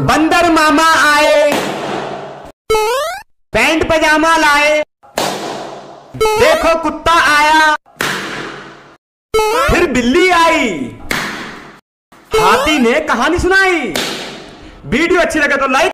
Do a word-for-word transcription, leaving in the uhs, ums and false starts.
बंदर मामा आए, पैंट पजामा लाए, देखो कुत्ता आया, फिर बिल्ली आई, हाथी ने कहानी सुनाई। वीडियो अच्छी लगे तो लाइक